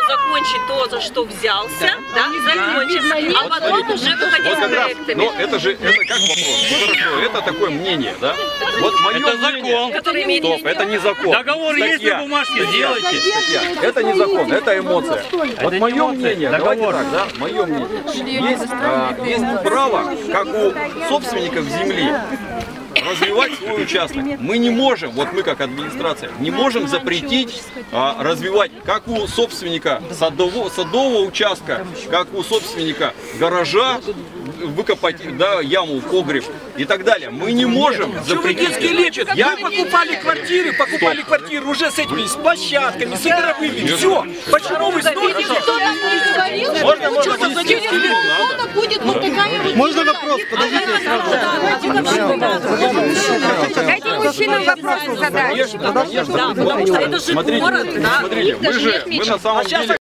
закончить то, за что взялся, да, закончить, а потом уже выходить с проектами. Но это же, это как вопрос? Хорошо, это такое мнение, да? Вот мое это мнение, закон. Стоп, это не закон. Договор есть на бумажке, сделайте. Это не закон, это эмоция. Вот не мое эмоция, мнение, договор. давайте так, да, мое мнение. Есть право, как у собственников земли, развивать свой участок. Мы не можем, вот мы как администрация, не можем запретить развивать, как у собственника садового участка, как у собственника гаража, выкопать, да, яму, погреб и так далее. Мы не можем запретить. Детские лечат. Мы покупали квартиры уже с этими, с площадками, с игровыми. Все. Почему вы смотрите? Можно за детские лечат? Будет вот такая вот... Можно вопрос? Подождите. Дайте мужчинам вопрос задать. Да, потому что это же Смотрите, город, да. смотрите, мы на самом деле